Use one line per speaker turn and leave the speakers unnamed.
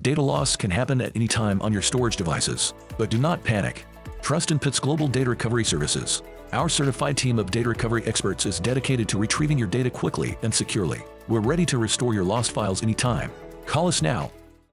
data loss can happen at any time on your storage devices. But do not panic. Trust in Pitt's global data recovery services. Our certified team of data recovery experts is dedicated to retrieving your data quickly and securely. We're ready to restore your lost files anytime. Call us now